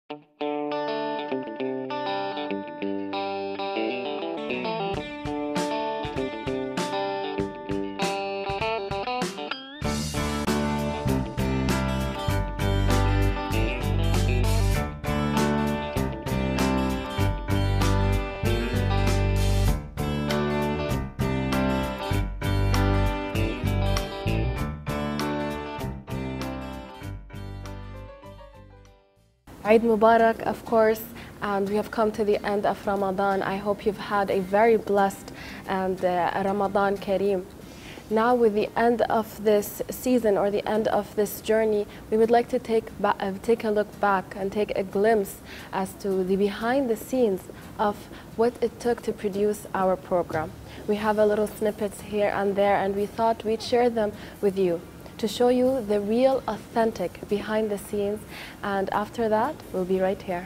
Eid Mubarak, of course, and we have come to the end of Ramadan. I hope you've had a very blessed and Ramadan Kareem. Now, with the end of this season or the end of this journey, we would like to take a look back and take a glimpse as to the behind the scenes of what it took to produce our program. We have a little snippets here and there, and we thought we'd share them with you to show you the real, authentic behind the scenes. And after that, we'll be right here.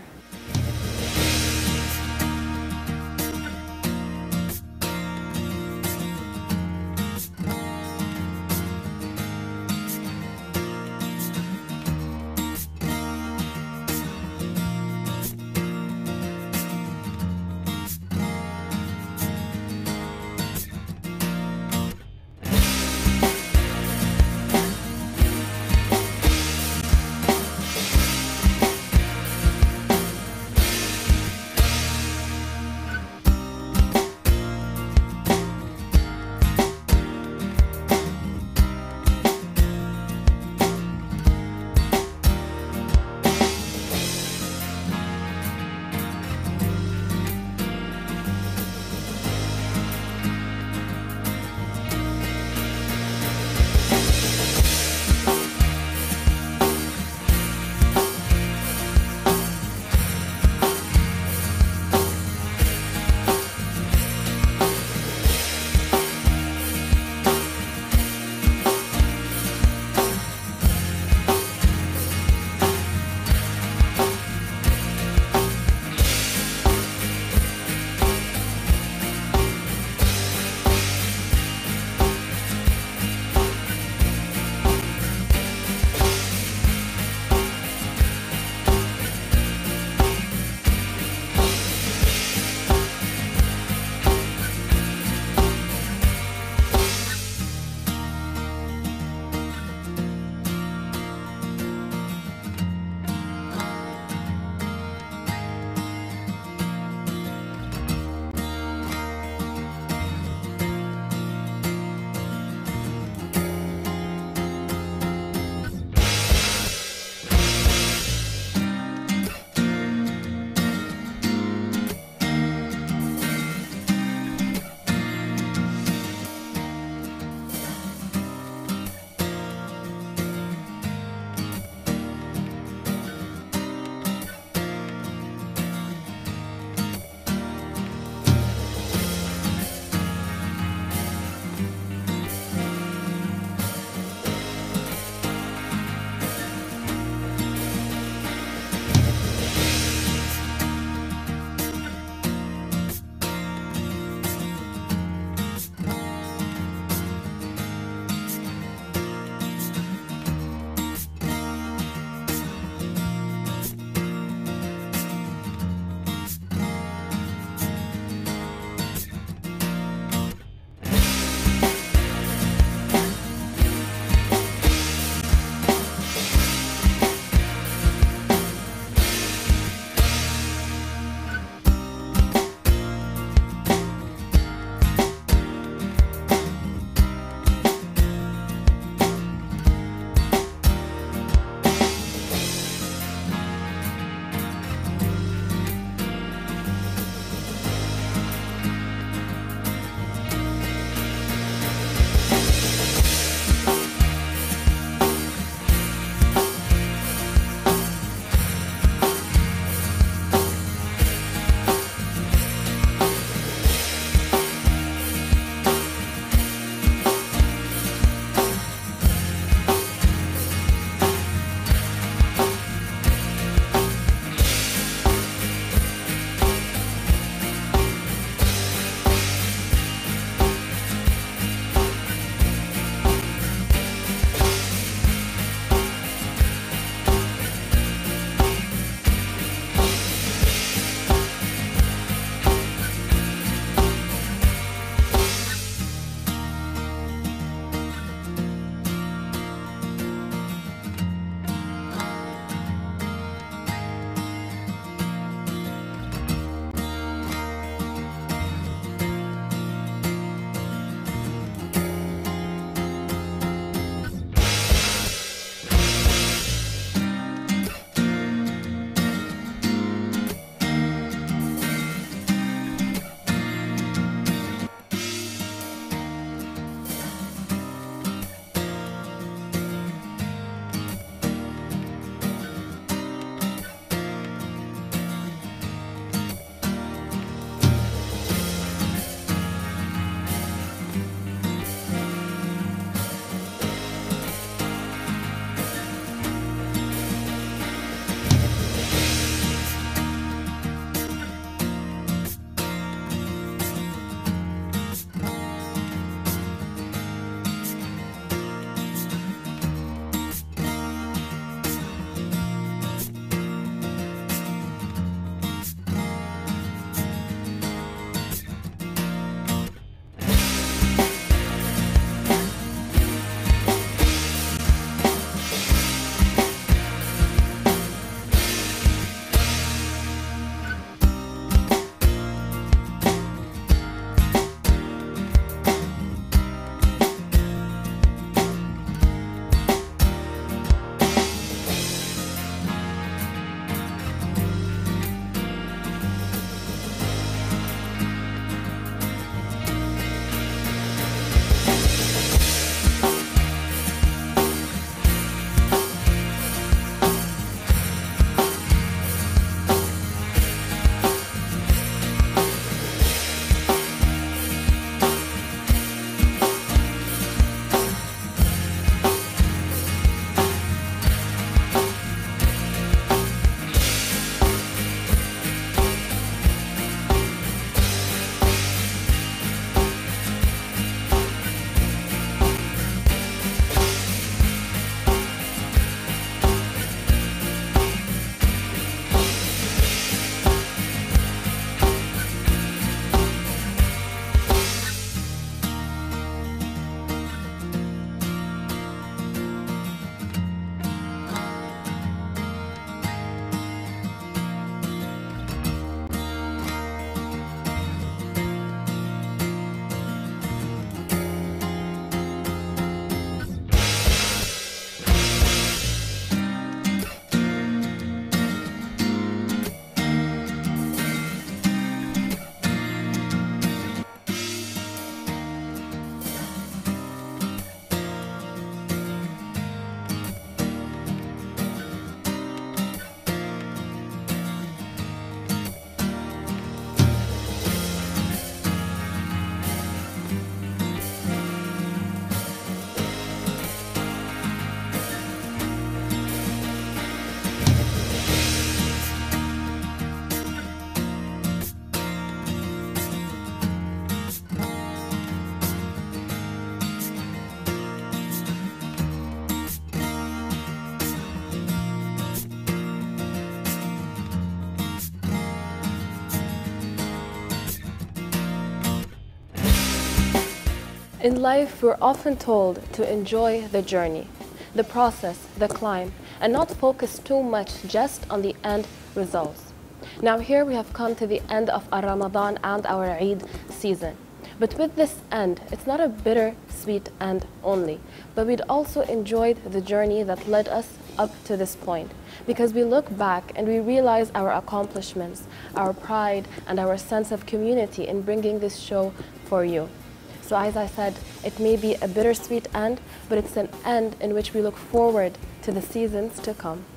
In life, we're often told to enjoy the journey, the process, the climb, and not focus too much just on the end results. Now here we have come to the end of our Ramadan and our Eid season. But with this end, it's not a bitter-sweet end only, but we'd also enjoyed the journey that led us up to this point, because we look back and we realize our accomplishments, our pride, and our sense of community in bringing this show for you. So as I said, it may be a bittersweet end, but it's an end in which we look forward to the seasons to come.